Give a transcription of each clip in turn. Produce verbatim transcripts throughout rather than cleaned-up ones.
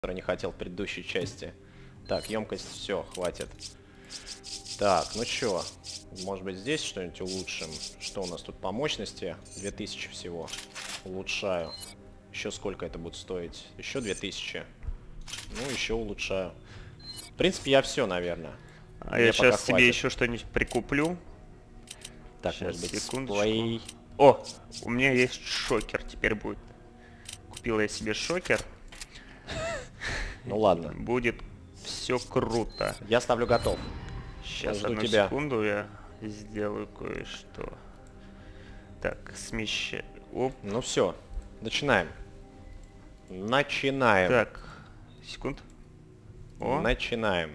который не хотел в предыдущей части. Так, емкость, все, хватит. Так, ну чё, может быть здесь что-нибудь улучшим? Что у нас тут по мощности? две тысячи всего. Улучшаю. Еще сколько это будет стоить? Еще две тысячи. Ну, еще улучшаю. В принципе, я все, наверное. А я сейчас себе еще что-нибудь прикуплю. Так, сейчас, может быть, секундочку. сплей. О, у меня есть шокер теперь будет. Купил я себе шокер. Ну ладно. Будет все круто. Я ставлю готов. Сейчас, жду одну тебя. секунду, я сделаю кое-что. Так, смещаю. Оп. Ну все, начинаем. Начинаем. Так, секунд. О, Начинаем.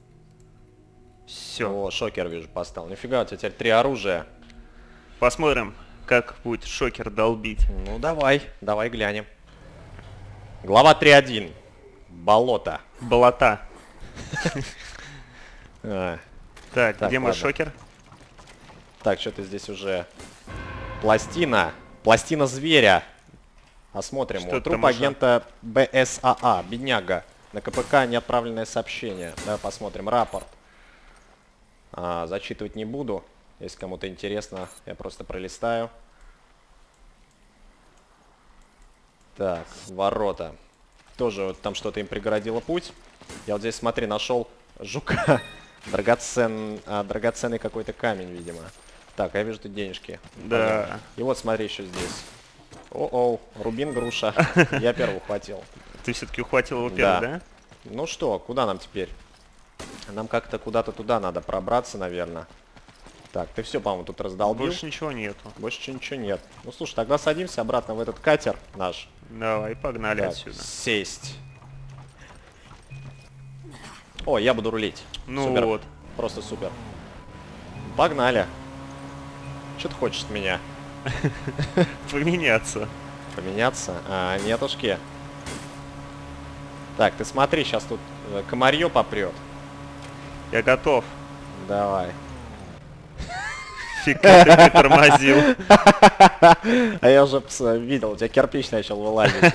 все. О, шокер вижу поставил. Нифига, у тебя теперь три оружия. Посмотрим, как будет шокер долбить. Ну давай, давай глянем. Глава три один. Болото. Болота. А, Так, Так, где мой ладно. шокер? так, что-то здесь уже... Пластина. Пластина зверя. Осмотрим его. Что Труп там уже? агента БСАА. Бедняга. На КПК неотправленное сообщение. Давай посмотрим. Рапорт. А, зачитывать не буду. Если кому-то интересно, я просто пролистаю. Так, ворота. Тоже вот там что-то им преградило путь. Я вот здесь, смотри, нашел жука. Драгоцен... а, драгоценный какой-то камень, видимо. Так, я вижу тут денежки. Да. Понятно. И вот смотри еще здесь. О-оу, рубин груша. Я первый ухватил. Ты все-таки ухватил его Да. первый, да? Ну что, куда нам теперь? Нам как-то куда-то туда надо пробраться, наверное. Так, ты все, по-моему, тут раздолбил. Больше ничего нету. Больше ничего нет. Ну слушай, тогда садимся обратно в этот катер наш. Давай, погнали Так, отсюда. сесть. О, я буду рулить. Ну Супер. вот. Просто супер. Погнали. Что ты хочешь от меня? Поменяться. Поменяться? А, нетушки. Так, ты смотри, сейчас тут э, комарье попрет. Я готов. Давай. Фиг ты притормозил. А я уже пс, видел, у тебя кирпич начал вылазить.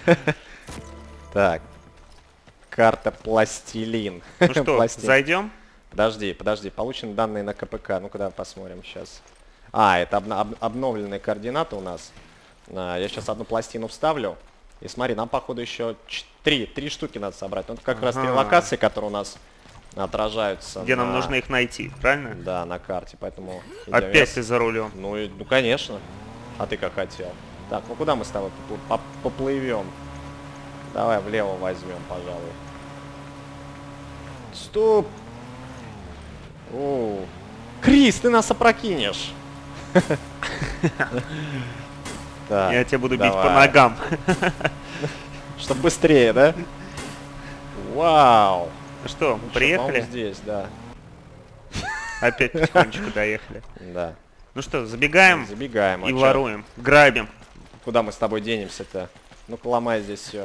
Так. Карта пластилин. Ну что, Пластин. зайдем? Подожди, подожди. Получены данные на КПК. Ну-ка, давай посмотрим сейчас. А, это обна- об- обновленные координаты у нас. А, я сейчас одну пластину вставлю. И смотри, нам, походу, еще ч- три, три штуки надо собрать. Ну, это как раз три Ага. локации, которые у нас отражаются. Где нам на- нужно их найти, правильно? Да, на карте, поэтому... идем. Опять Я ты за рулем. Ну, и- ну, конечно. А ты как хотел. Так, ну куда мы с тобой попл- поп- поплывем? Давай влево возьмем, пожалуй. Стоп! О, Крис, ты нас опрокинешь! Так, Я тебя буду бить по давай. ногам. Чтоб быстрее, да? Вау! Ну что, Ну чё, приехали? по-моему, здесь, да. Опять потихонечку доехали. Да. Ну что, забегаем Забегаем. а и чё? воруем. Грабим. Куда мы с тобой денемся-то? Ну-ка, ломай здесь все.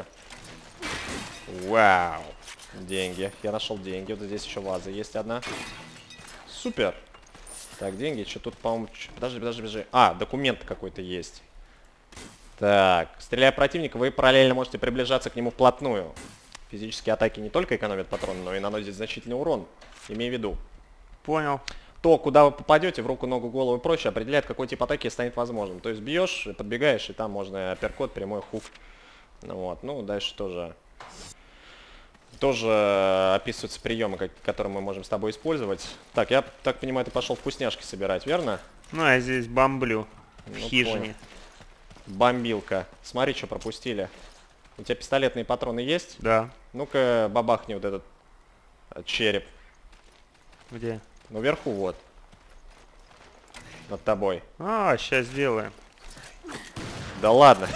Вау. Деньги. Я нашел деньги. Вот здесь еще ваза есть одна. Супер. Так, деньги. Что тут, по-моему... чё- Подожди, подожди, подожди. А, документ какой-то есть. Так. Стреляя противника, вы параллельно можете приближаться к нему вплотную. Физические атаки не только экономят патроны, но и наносят значительный урон. Имей в виду. Понял. То, куда вы попадете, в руку, ногу, голову и прочее, определяет, какой тип атаки станет возможным. То есть бьешь, подбегаешь, и там можно апперкот, прямой хук. Ну вот, ну дальше тоже... Тоже описываются приемы, как- которые мы можем с тобой использовать. Так, я так понимаю, ты пошел вкусняшки собирать, верно? Ну, а здесь бомблю. В Ну, хижине. Бомбилка. Смотри, что пропустили. У тебя пистолетные патроны есть? Да. Ну-ка, бабахни вот этот э, череп. Где? Ну, вверху вот. Над тобой. А, сейчас сделаем. Да ладно.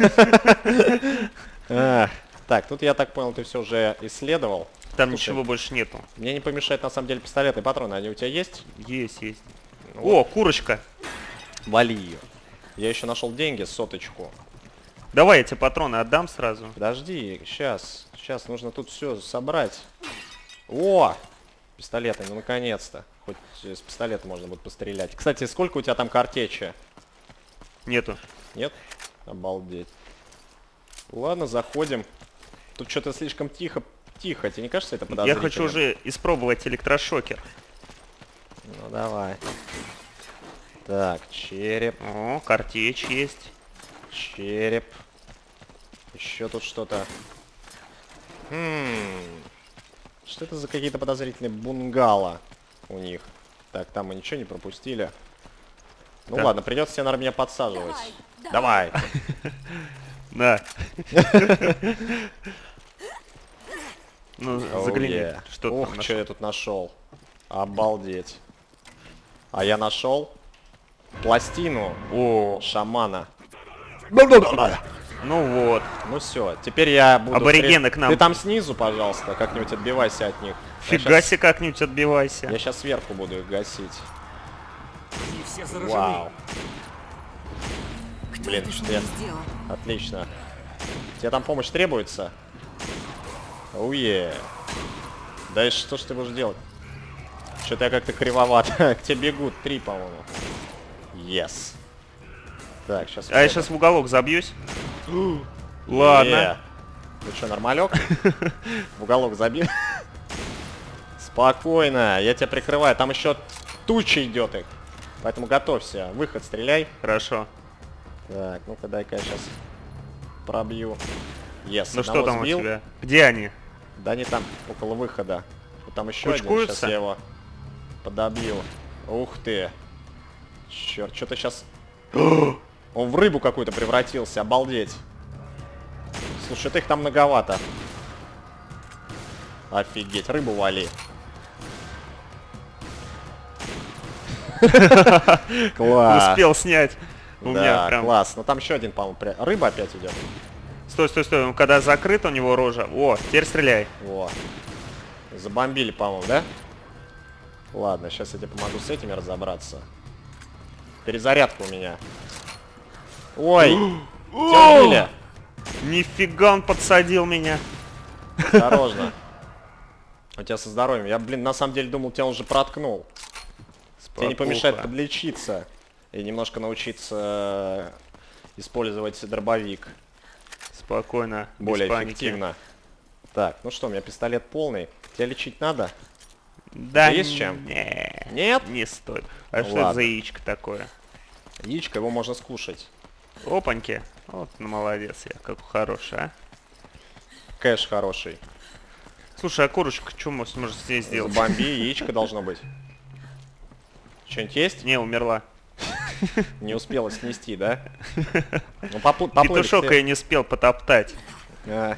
Ах, Так, тут я так понял, ты все уже исследовал. Там Слушай, ничего больше нету. Мне не помешает на самом деле пистолетные патроны. Они у тебя есть? Есть, есть. Ну О, курочка. Вали ее. Я еще нашел деньги, соточку. Давай я тебе патроны отдам сразу. Подожди, сейчас. Сейчас нужно тут все собрать. О! Пистолеты, ну наконец-то. Хоть с пистолета можно будет пострелять. Кстати, сколько у тебя там картечи? Нету. Нет? Обалдеть. Ладно, заходим. тут что-то слишком тихо. Тихо, тебе не кажется это подозрительным? Я хочу уже испробовать электрошокер. Ну давай. Так, череп. О, картечь есть. Череп. Еще тут что-то. Хм. Что это за какие-то подозрительные бунгало у них? Так, там мы ничего не пропустили. Ну Так. ладно, придется тебе, наверное, меня подсаживать. Давай. Да. Ну, загляни, что ты Ух, там что я нашел. тут нашел. Обалдеть. А я нашел пластину О, шамана. ну вот. Ну все, теперь я буду... Аборигены стрелять. к нам. Ты там снизу, пожалуйста, как-нибудь отбивайся от них. Я Фига щас- себе как-нибудь отбивайся. Я сейчас сверху буду их гасить. Они все заражены. Вау. Кто Блин, это с что ними я- сделал? Отлично. Тебе там помощь требуется? Уе. Да и что ж ты будешь делать? Что-то я как-то кривоват. К тебе бегут три, по-моему. Yes. Так, сейчас... А я сейчас в уголок забьюсь. Ладно. Ну что, нормалек? В уголок забил. Спокойно, я тебя прикрываю. Там еще туча идет их. Поэтому готовься. Выход, стреляй. Хорошо. Так, ну-ка дай-ка я сейчас пробью. Yes, Ну что одного там сбил. у тебя? Где они? Да они там, около выхода. Вот там еще один. Кучкуются? Сейчас я его подобью. Ух ты. Черт, что-то сейчас... Он в рыбу какую-то превратился, обалдеть. Слушай, это их там многовато. Офигеть, рыбу вали. Класс. Успел снять. У меня Да, прям... класс. Ну там еще один, по-моему, пря- рыба опять идет. Стой, стой, стой. Он когда закрыт у него рожа. О, теперь стреляй. Во. Забомбили, по-моему, да? Ладно, сейчас я тебе помогу с этими разобраться. Перезарядка у меня. Ой! Тебя убили? Нифига он подсадил меня. Осторожно. У тебя со здоровьем. Я, блин, на самом деле думал, тебя уже проткнул. Тебе не помешает Спокуха. подлечиться. И немножко научиться э, использовать дробовик. Спокойно. без Более паники. эффективно. Так, ну что, у меня пистолет полный. Тебя лечить надо? Да Есть с чем? Не, Нет? не стоит. А Ну что это ладно. за яичко такое? Яичко, его можно скушать. Опаньки. Вот, ну молодец я, как хороший, а. Кэш хороший. Слушай, а курочка, что может здесь сделать? Бомби, яичко должно быть. Что-нибудь есть? Не, умерла. Не успела снести, да? Ну, попу- поплыли. Петушок все. я не успел потоптать. А.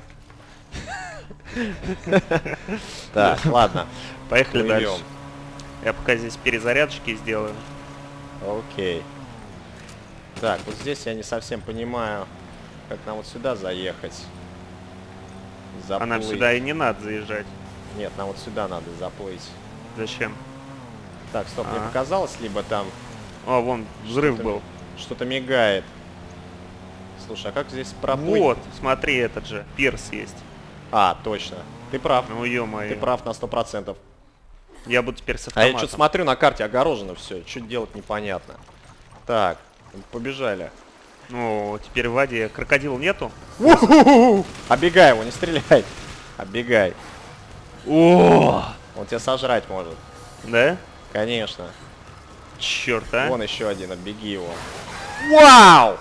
Так, ладно. Поехали Плывем. дальше. Я пока здесь перезарядочки сделаю. Окей. Так, вот здесь я не совсем понимаю, как нам вот сюда заехать. А нам Заплыть. сюда и не надо заезжать. Нет, нам вот сюда надо заплыть. Зачем? Так, стоп, мне А. показалось, либо там О, вон, взрыв Что-то был. что-то мигает. Слушай, а как здесь проплыть? Вот, смотри, этот же, пирс есть. А, точно. Ты прав. Ну, ё-моё. Ты прав на сто процентов. Я буду теперь с А я автоматом. что-то смотрю, на карте огорожено все. Что делать непонятно. Так, побежали. Ну, теперь в воде крокодил нету? Оббегай его, не стреляй. Оббегай. О, Он тебя сожрать может. да? Конечно. Черт, а? Вон еще один, оббеги его. Вау!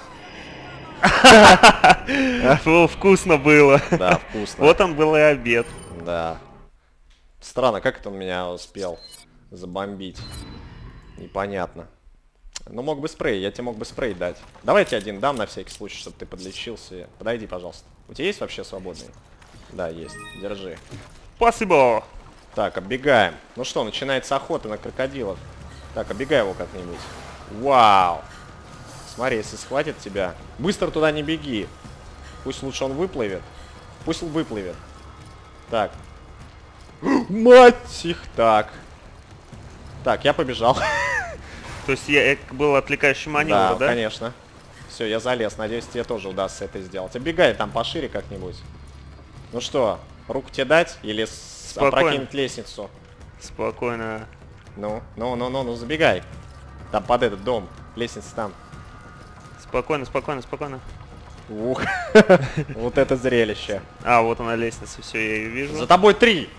Фу, вкусно было. Да, вкусно. Вот он был и обед. Да. Странно, как это он меня успел забомбить. Непонятно. Ну, мог бы спрей, я тебе мог бы спрей дать. Давай я тебе один дам на всякий случай, чтобы ты подлечился. Подойди, пожалуйста. У тебя есть вообще свободный? Да, есть. Держи. Спасибо. Так, оббегаем. Ну что, начинается охота на крокодилов. Так, оббегай его как-нибудь. Вау! Смотри, если схватит тебя... Быстро туда не беги. Пусть лучше он выплывет. Пусть он выплывет. Так. Мать их так. Так, я побежал. То есть я, это был отвлекающий маневр, Да, да? конечно. Все, я залез. Надеюсь, тебе тоже удастся это сделать. Оббегай там пошире как-нибудь. Ну что, руку тебе дать или с- Спокойно. опрокинуть лестницу? Спокойно. Ну, ну, ну, ну, ну, забегай. Там под этот дом. Лестница там. Спокойно, спокойно, спокойно. Ух, вот это зрелище. А, вот она лестница, все, я ее вижу. За тобой три!